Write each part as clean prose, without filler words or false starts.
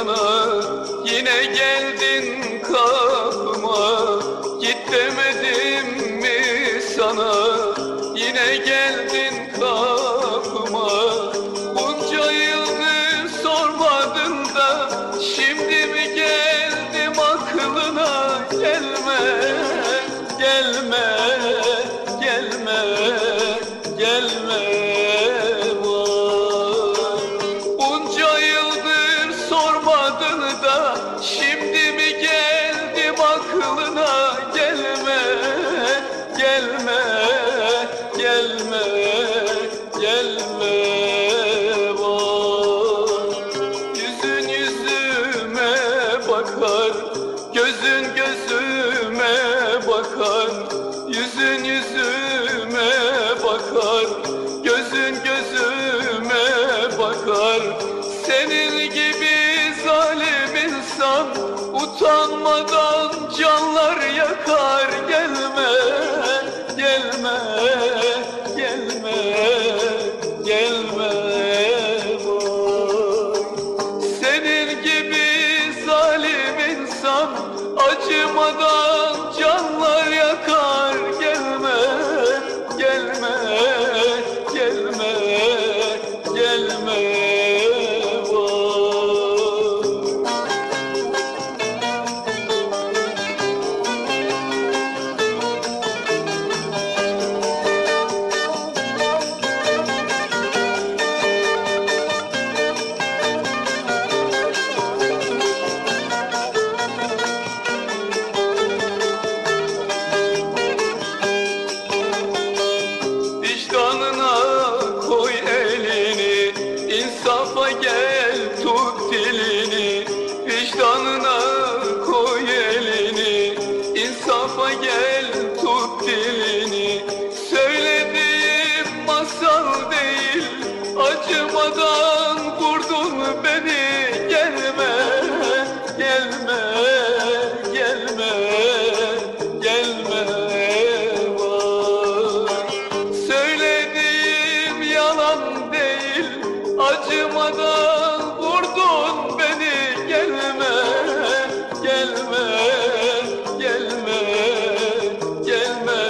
sana, yine geldin kapıma. Git demedim mi sana, yine geldin kapıma. Bunca yıldır sormadın da şimdi mi geldim aklına? Gelme, gelme, gelme, gelme. Bunca yıldır sormadın da şimdi mi geldim aklına? Gelme, gelme, gelme, gelme. Yüzün yüzüme bakar, gözün gözüme bakar. Yüzün yüzüme bakar, gözün gözüme bakar. Senin gibi zalim insan utanmadan canlar yakar. Gelme, gelme, gelme, gelme. Senin gibi zalim insan acımadan canlar yakar. Gelme, gelme, gelme, gelme. Vicdanına koy elini, insafa gel tut dilini. Vicdanına koy elini, insafa gel tut dilini. Söylediğim masal değil, acımadan vurdun beni. Gelme, gelme, gelme, gelme. Söylediğim yalan değil, acımadan vurdun beni. Gelme, gelme, gelme, gelme.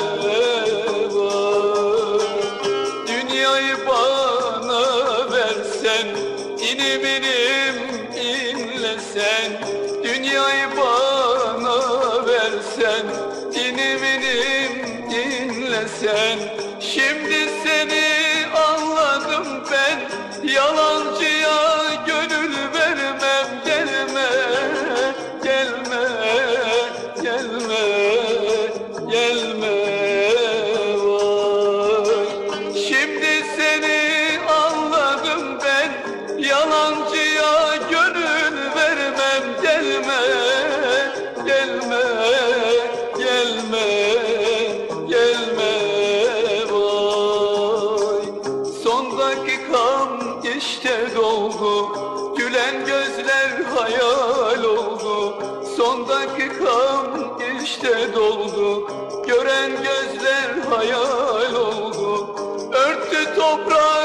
Dünyayı bana versen, inim inim inlesen. Dünyayı bana versen, inim inim inlesen. Şimdi seni anladım ben, yalancıya gönül vermem. Gelme, gelme, gelme, gelme. Şimdi seni anladım ben, yalancıya gönül vermem. Gelme, gelme, gelme, gelme. Son dakikam işte doldu, gülen gözler hayal oldu. Son dakikam işte doldu, gören gözler hayal oldu. Örttü toprağı